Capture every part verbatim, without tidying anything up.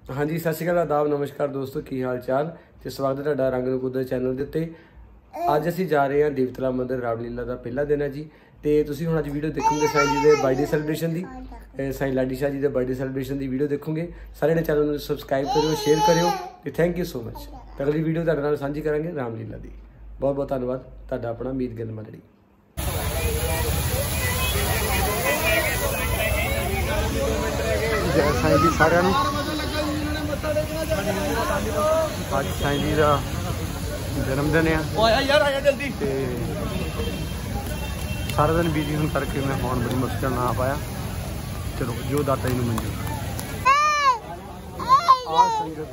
हाँ जी, सत श्री अकाल, आदाब, नमस्कार दोस्तों, की हाल चाल तो स्वागत है तुहाडा रंग नकुदर चैनल के उत्ते। अज असीं जा रहे हैं देवतला मंदिर, रामलीला का पहला दिन है जी। तो तुसीं हुण अज वीडियो देखोगे साईं जी के बर्थडे सैलीब्रेशन की, साईं लाडी शाह जी के बर्थडे सैलीब्रेशन की वीडियो देखोगे। सारे ने चैनल में सबसक्राइब करो, शेयर करो तो थैंक यू सो मच। तो अगली वीडियो तुहाडे नाल सांझी करांगे रामलीला की। बहुत बहुत धन्यवाद तुहाडा अपना मीत गिल मंडली। जय साईं जी सारिਆਂ ਨੂੰ। आज साईं जी का जन्मदिन है, सारा दिन बिजी होने करके मैं फोन बड़ी मुश्किल ना आ पाया। चलो जो दाता जी मंजूर संगत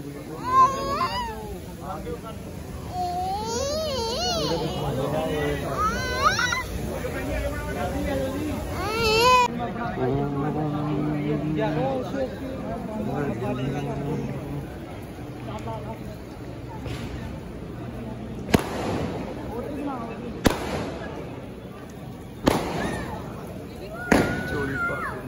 चोरी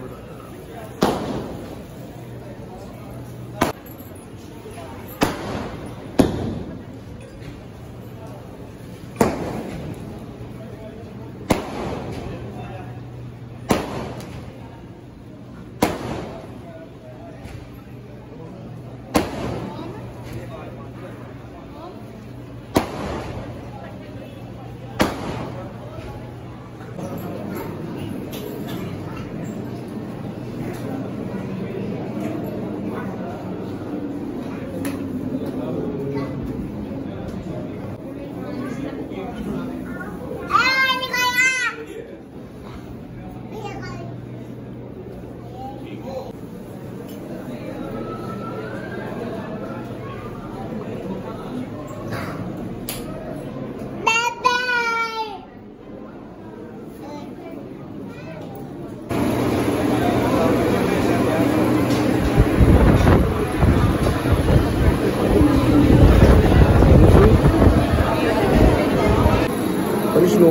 विष्णु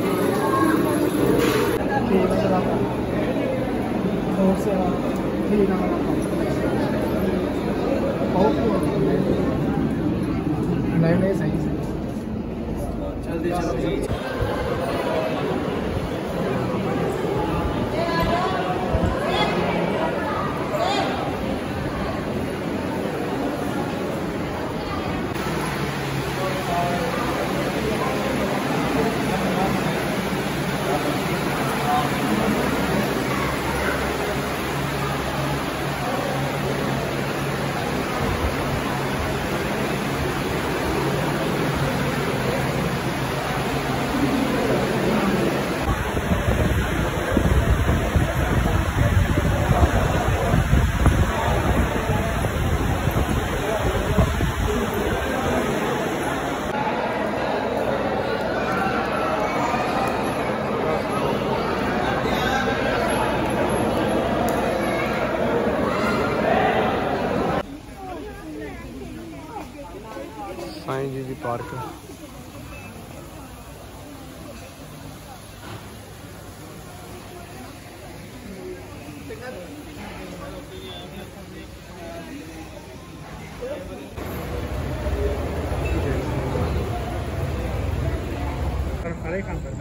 नहीं नहीं सही सही साईं जी की पार्क। खड़े काम करना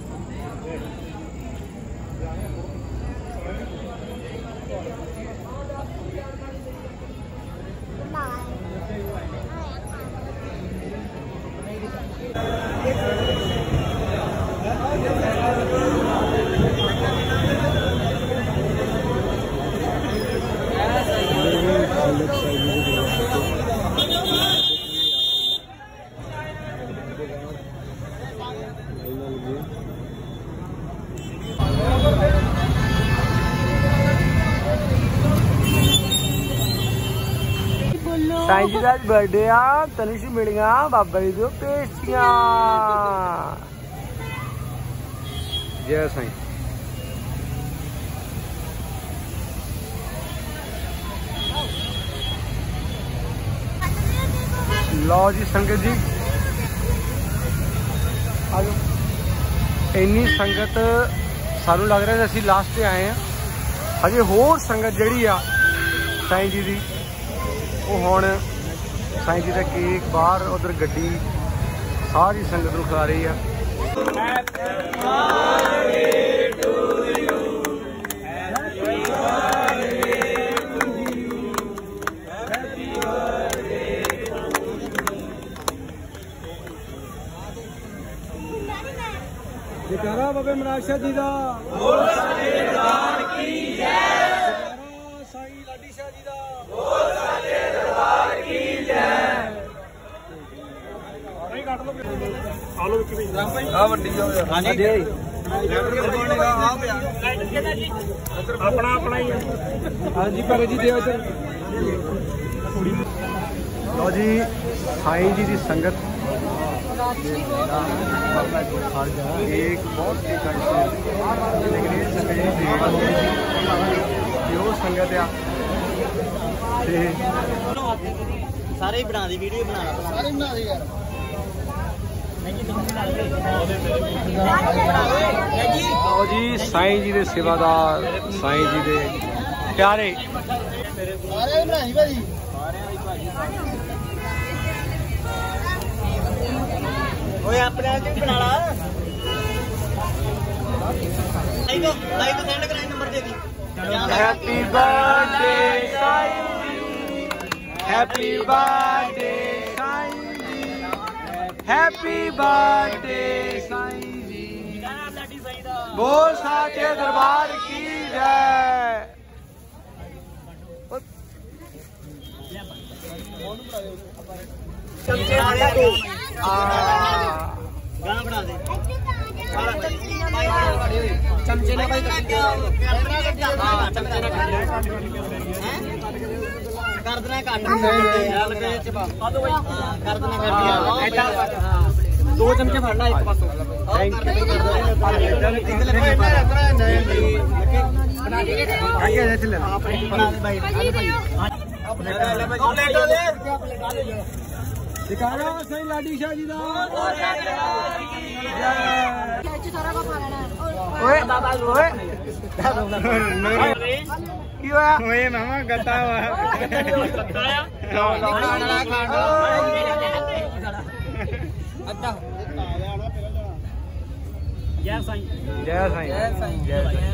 साईं जी का बर्थडे आ, तनिश मिलिया बाबा जी को पेस्टियां। जय साईं। लो जी संगत जी, इन्नी संगत सानू लग रहा है असीं लास्ट पे आए हैं। हजे होर संगत जिहड़ी आ साईं जी दी ਉਹ ਹੁਣ ਸਾਈਂ जी का केक बाहर उधर गड्डी सारी संगत नूं खिला रही है। जयकारा बाबे महाराज शाह जी दा, बोल साचे दरबार की जय। जयकारा साईं लाडी शाह जी दा, बोल साचे दरबार की जय। आ वड्डी जाओ यार। हां जी अपना अपना ही है। हां जी पर जी देव इधर लो जी साईं जी दी संगत एक बहुत लेकिन संगत आ सारे ही बना दी वीडियो बना सारे बना दी यार। आओ जी साईं जी दे सेवादार साईं जी दे प्यारे सारे बनाई भाई ओए अपने आप भी बना ला लाइक लाइक सेंड कराई नंबर दे दी। Happy birthday Sai ji, happy birthday Sai ji, happy birthday Sai ji, बोल साचे दरबार की जय। गाना बना दे चमचे ना भाई चमचे ना कर देना काट कर देना दो चमचे फड़ना एक पासों। थैंक यू जयकारा साईं लाडी शाह जी दा। ओए बाबा ओए की होया ओए मामा गत्ता हुआ अच्छा जय साईं जय साईं जय साईं जय साईं।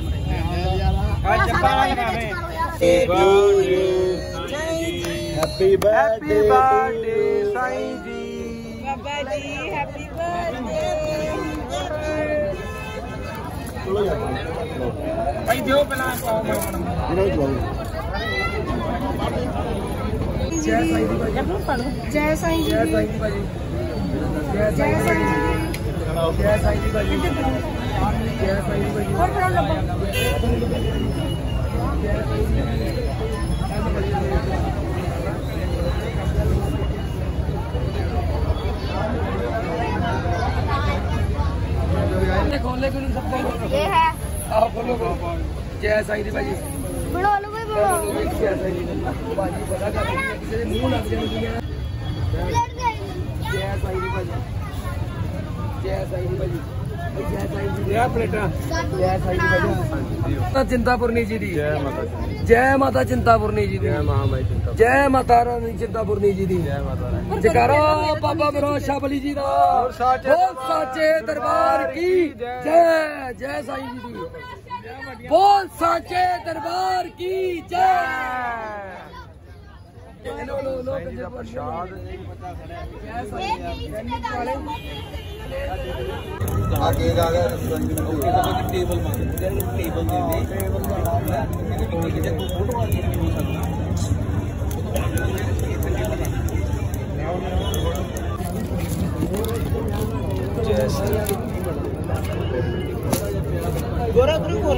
हैप्पी बर्थडे साईं जी, बाबा जी हैप्पी बर्थडे। भाई दियो पहला जय साईं जी जय साईं जी जय साईं जी भाजी जय साईं जी जय साईं जी भाजी जय साईं जी भाजी और बड़ा लंबा खोलने को नहीं सकते ये है आप बोलो जय साईं जी भाजी बोलो लो भाई बोलो जय साईं जी भाजी बड़ा कर किसी ने मुंह लग जाए जय साईं जी भाजी जय साईं जी भाजी जय साईं जी जय प्लेटा जय साईं जी भाजी चिंतापुरनी जी दी जय माता जय माता चिंतापुरनी जी दी जय महामाई चिंतापुरनी जय माता रानी चिंतापुरनी जी दी जय माता रानी। जयकारा बाबा विराज शाह बली जी दा, बोल साचे दरबार की जय। जय साईं जी दी बोल साचे दरबार की जय। लो लो लो प्रसाद आगे आ गया टेबल मांग टेबल दे दे फोटो वाली गोरा तुम बोल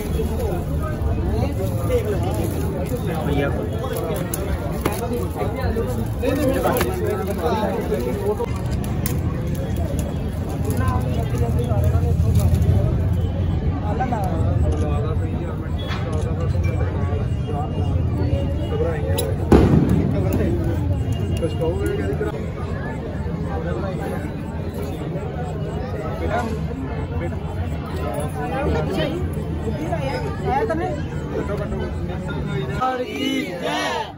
भैया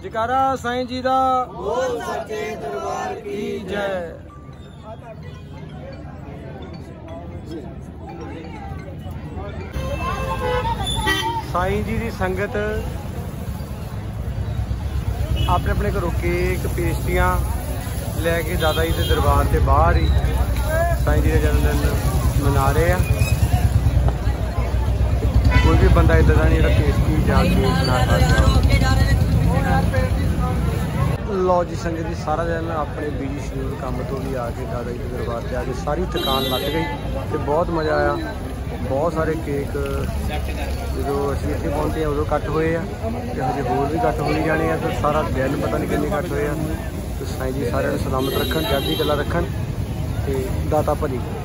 जयकारा साईं जी दा बोल सच्चे दरबार की जय। साईं जी की संगत अपने अपने घरों केक पेस्ट्रियां लैके दादा जी के दरबार के बाहर ही साईं जी का जन्मदिन मना रहे हैं। कोई भी बंदा इधर का नहीं जो पेस्ट्री या केक बना सकता। लो जी संगत जी सारा दिन अपने बिजी शेड्यूल काम तो भी आके दादा जी के दरबार से आके सारी थकान लग गई तो बहुत मज़ा आया। बहुत सारे केक जो असीं इत्थे पहुंचे हैं उदों कट हुए हैं तो हजे होर भी कट होई जाने हैं। तो सारा दिन पता नहीं किन्ने कट हुए हैं। तो साईं जी सारिਆਂ ਨੂੰ सलामत रखन, चढ़दी कला रखन ते दाता भली।